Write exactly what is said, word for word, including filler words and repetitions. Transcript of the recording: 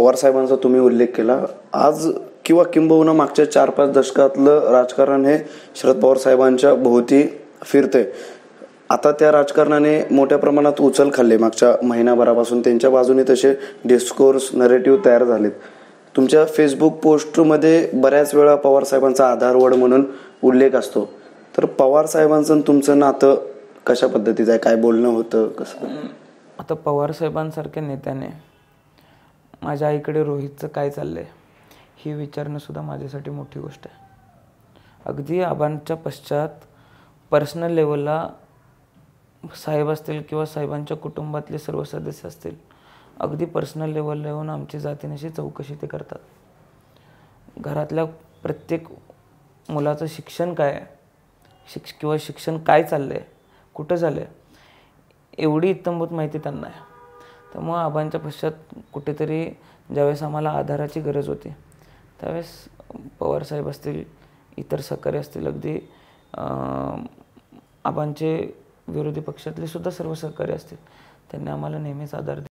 पवारसाहेबांचा तुम्ही उल्लेख केला. आज किंवा किंबहुना मागच्या चार पाच दशकातलं राजकारण हे शरद पवार साहेबांच्या भोवती फिरते. आता त्या राजकारणाने मोठ्या प्रमाणात उचल खाल्ली. मागच्या महिनाभरापासून त्यांच्या बाजूने तसे डिस्कोर्स नरेटिव्ह तयार झालेत. तुमच्या फेसबुक पोस्टमध्ये बऱ्याच वेळा पवार साहेबांचा आधारवड म्हणून उल्लेख असतो. तर पवार साहेबांचं तुमचं नातं कशा पद्धतीचं आहे? काय बोलणं होतं कसं? आता पवार साहेबांसारख्या नेत्याने माझ्या आईकडे रोहितचं काय चाललंय हे विचारणं सुद्धा माझ्यासाठी मोठी गोष्ट आहे. अगदी आबांच्या पश्चात पर्सनल लेवलला साहेब असतील किंवा साहेबांच्या कुटुंबातले सर्व सदस्य असतील, अगदी पर्सनल लेवलला येऊन आमची जातीनिशी चौकशी ते करतात. घरातल्या प्रत्येक मुलाचं शिक्षण काय आहे, शिक्ष किंवा शिक्षण काय चाललं आहे, कुठं झालं आहे, एवढी इत्तंभूत माहिती त्यांना आहे. त्यामुळं आबांच्या पश्चात कुठेतरी ज्यावेळेस आम्हाला आधाराची गरज होती त्यावेळेस पवारसाहेब असतील, इतर सहकारी असतील, अगदी आबांचे विरोधी पक्षातले सुद्धा सर्व सहकारी असतील, त्यांनी आम्हाला नेहमीच आधार दिला.